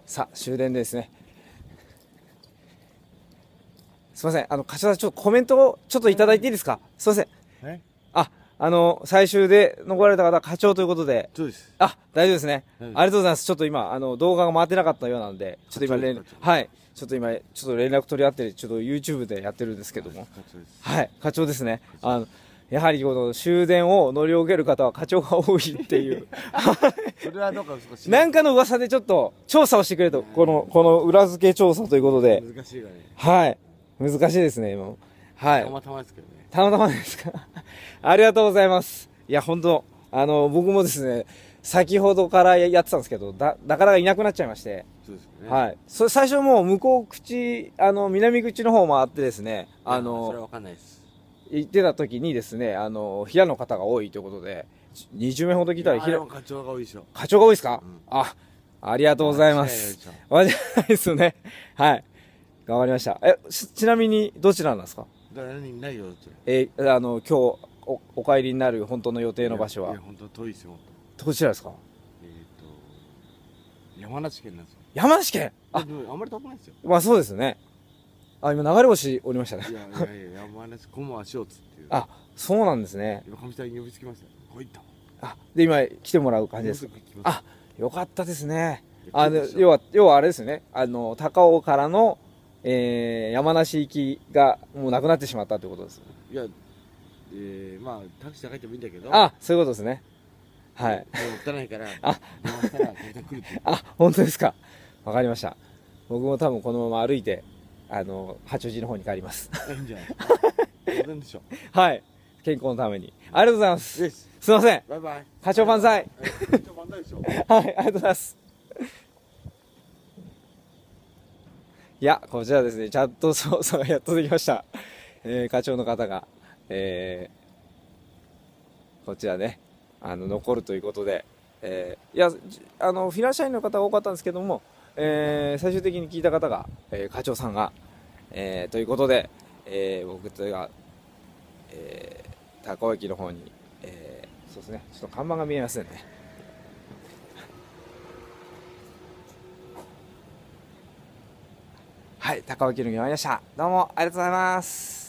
さあ終電ですね。すいません、課長さん、ちょっとコメントをちょっといただいていいですか。すいません。最終で残られた方は課長ということで。 そうです。 大丈夫ですね。ありがとうございます。ちょっと今、動画が回ってなかったようなので、ちょっと今はい。ちょっと今、ちょっと連絡取り合って、ちょっと YouTube でやってるんですけども。はい。課長ですね。やはりこの終電を乗り遅れる方は課長が多いっていう。 それはどうか少し。 なんかの噂でちょっと調査をしてくれと、この裏付け調査ということで。 難しいがね。 はい。難しいですね、今。はい。 たまたまですけどね。 たまたまですか。ありがとうございます。いや、本当僕もですね、先ほどからやってたんですけど、なかなかいなくなっちゃいまして。 そうですね。 はい。最初もう向こう口、南口の方回ってですね、 それはわかんないです。 行ってた時にですね、平の方が多いということで、20名ほど来たら平。課長が多いでしょ。 課長が多いですか。ありがとうございます。間違いないですよね。はい。頑張りました。ちなみに、どちらなんですか。 ないよ。 今日お帰りになる本当の予定の場所は。 いや、本当遠いですよ。 どちらですか。 山梨県なんですよ。 山梨県。 あんまり遠くないですよ。 まあそうですね。今流れ星おりましたね。 いや、山梨小町小津っていう。 そうなんですね。 今上谷に呼びつきました。こういった。 で今来てもらう感じですか。よかったですね。要はあれですね。高尾からの山梨行きがもうなくなってしまったということです。 いや、まあタクシーで帰ってもいいんだけど。 そういうことですね。はい。 もったいないから。 本当ですか。わかりました。僕も多分このまま歩いて八王子の方に帰ります。 いいんじゃないですか。 はい。健康のために。ありがとうございます。すいません。 バイバイ。 課長万歳。 課長万歳でしょ。 はい、ありがとうございます。いや、こちらですね、ちゃんとやっとできました。課長の方が、こちらね、残るということで、いや、フィナンシャインの方が多かったんですけども、最終的に聞いた方が、課長さんが、ということで、僕が、高尾駅の方に、そうですね、ちょっと看板が見えませんね。はい、高尾駅に参りました。どうもありがとうございます。